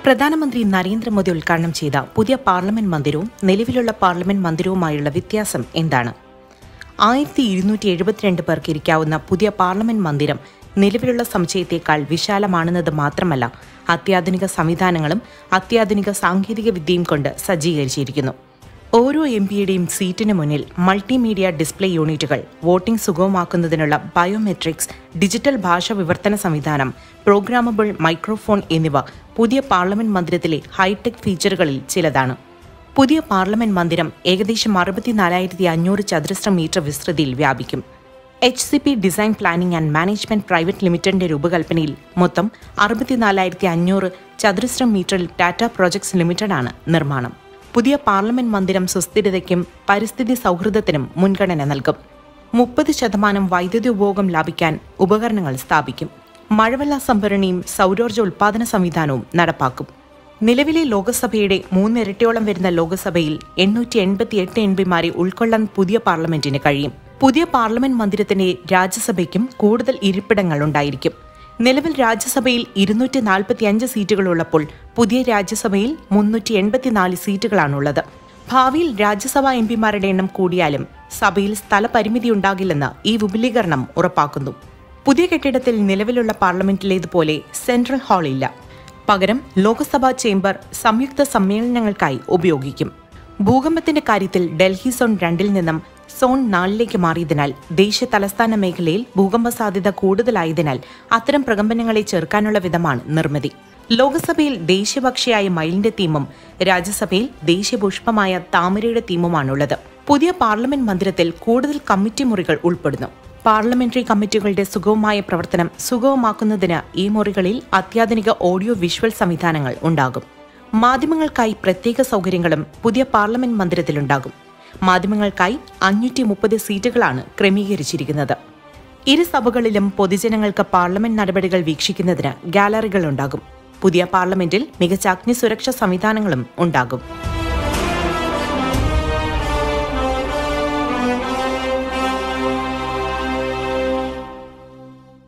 പ്രധാനമന്ത്രി നരേന്ദ്രമോദി ഉദ്ഘാടനം ചെയ്ത പുതിയ പാർലമെന്റ് മന്ദിരവും നിലവിലുള്ള പാർലമെന്റ് മന്ദിരവുമായുള്ള വ്യത്യാസം എന്താണ്? 1272 പേർക്ക് ഇരിക്കാവുന്ന പുതിയ പാർലമെന്റ് മന്ദിരം നിലവിലുള്ള സമുച്ചയത്തേക്കാൾ വിശാലമാണെന്നത് മാത്രമല്ല, അത്യാധുനിക സംവിധാനങ്ങളും അത്യാധുനിക സാങ്കേതിക വിദ്യയും കൊണ്ട് സജ്ജീകരിച്ചിരിക്കുന്നു. ഓരോ എംപിയുടെയും സീറ്റിന് മുന്നിൽ മൾട്ടിമീഡിയ ഡിസ്പ്ലേ യൂണിറ്റുകൾ, വോട്ടിംഗ് സുഗമമാക്കുന്നതിനുള്ള ബയോമെട്രിക്സ്, ഡിജിറ്റൽ ഭാഷാ വിവർത്തന സംവിധാനം, പ്രോഗ്രാമബിൾ മൈക്രോഫോൺ എന്നിവ പുതിയ പാർലമെന്റ് മന്ദിരത്തിലെ ഹൈടെക് ഫീച്ചറുകളിൽ ചിലതാണ്. പുതിയ പാർലമെന്റ് മന്ദിരം ഏകദേശം 64,500 ചതുരശ്ര മീറ്റർ വിസ്തൃതിയിൽ വ്യാപിക്കും. HCP design planning and management private ലിമിറ്റഡിന്റെ രൂപകൽപ്പനയിൽ മൊത്തം 64,500 ചതുരശ്ര മീറ്ററിൽ ടാറ്റ പ്രോജക്ട്സ് ലിമിറ്റഡാണ് നിർമ്മാണം. പുതിയ പാർലമെന്റ് മന്ദിരം സുസ്ഥിരതയ്ക്കും പരിസ്ഥിതി സൗഹൃദത്തിനും മുൻഗണന നൽകും. 30% വൈദ്യുതി ഉപഭോഗം ലാഭിക്കാൻ ഉപകരണങ്ങൾ സ്ഥാപിക്കും. മഴവെള്ള സംഭരണിയും സൗരോർജ്ജ ഉൽപാദന സംവിധാനവും നടപ്പാക്കും. നിലവിലെ ലോകസഭയുടെ 3 ഇരട്ടിയോളം വരുന്ന ലോകസഭയിൽ 888 എംപിമാരെ ഉൾക്കൊള്ളാൻ പുതിയ പാർലമെന്റിന് കഴിയും. പുതിയ പാർലമെന്റ് മന്ദിരത്തിന്റെ രാജ്യസഭയ്ക്കും കൂടുതൽ ഇരിപ്പിടങ്ങൾ ഉണ്ടായിരിക്കും. നിലവിൽ രാജ്യസഭയിൽ 245 സീറ്റുകളുള്ളപ്പോൾ പുതിയ രാജ്യസഭയിൽ 384 സീറ്റുകളാണുള്ളത്. ഭാവിയിൽ രാജ്യസഭാ എംപിമാരുടെ എണ്ണം കൂടിയാലും സഭയിൽ സ്ഥലപരിമിതി ഉണ്ടാകില്ലെന്ന് ഈ വിപുലീകരണം ഉറപ്പാക്കുന്നു. പുതിയ കെട്ടിടത്തിൽ നിലവിലുള്ള പാർലമെന്റിലേതുപോലെ സെൻട്രൽ ഹാൾ ഇല്ല. പകരം ലോക്സഭാ ചേംബർ സംയുക്ത സമ്മേളനങ്ങൾക്കായി ഉപയോഗിക്കും. ഭൂകമ്പത്തിന്റെ കാര്യത്തിൽ ഡൽഹി സോൺ 2 നിന്നും സോൺ 4 മാറിയതിനാൽ ദേശീയ തലസ്ഥാന മേഖലയിൽ ഭൂകമ്പ സാധ്യത കൂടുതലായതിനാൽ അത്തരം പ്രകമ്പനങ്ങളെ ചെറുക്കാനുള്ള വിധമാണ് നിർമ്മിതി. ലോക്സഭയിൽ ദേശീയപക്ഷിയായ മയിലിന്റെ തീമും രാജ്യസഭയിൽ ദേശീയ പുഷ്പമായ താമരയുടെ തീമുമാണുള്ളത്. പുതിയ പാർലമെന്റ് മന്ദിരത്തിൽ കൂടുതൽ കമ്മിറ്റി മുറികൾ ഉൾപ്പെടുന്നു. പാർലമെന്ററി കമ്മിറ്റികളുടെ സുഗമമായ പ്രവർത്തനം സുഗമമാക്കുന്നതിന് ഈ മുറികളിൽ അത്യാധുനിക ഓഡിയോ വിഷ്വൽ സംവിധാനങ്ങൾ ഉണ്ടാകും. മാധ്യമങ്ങൾക്കായി പ്രത്യേക സൗകര്യങ്ങളും പുതിയ പാർലമെന്റ് മന്ദിരത്തിലുണ്ടാകും. മാധ്യമങ്ങൾക്കായി 530 സീറ്റുകളാണ് ക്രമീകരിച്ചിരിക്കുന്നത്. ഇരു സഭകളിലും പൊതുജനങ്ങൾക്ക് പാർലമെന്റ് നടപടികൾ വീക്ഷിക്കുന്നതിന് ഗാലറികൾ ഉണ്ടാകും. പുതിയ പാർലമെന്റിൽ മികച്ച അഗ്നിസുരക്ഷാ സംവിധാനങ്ങളും ഉണ്ടാകും.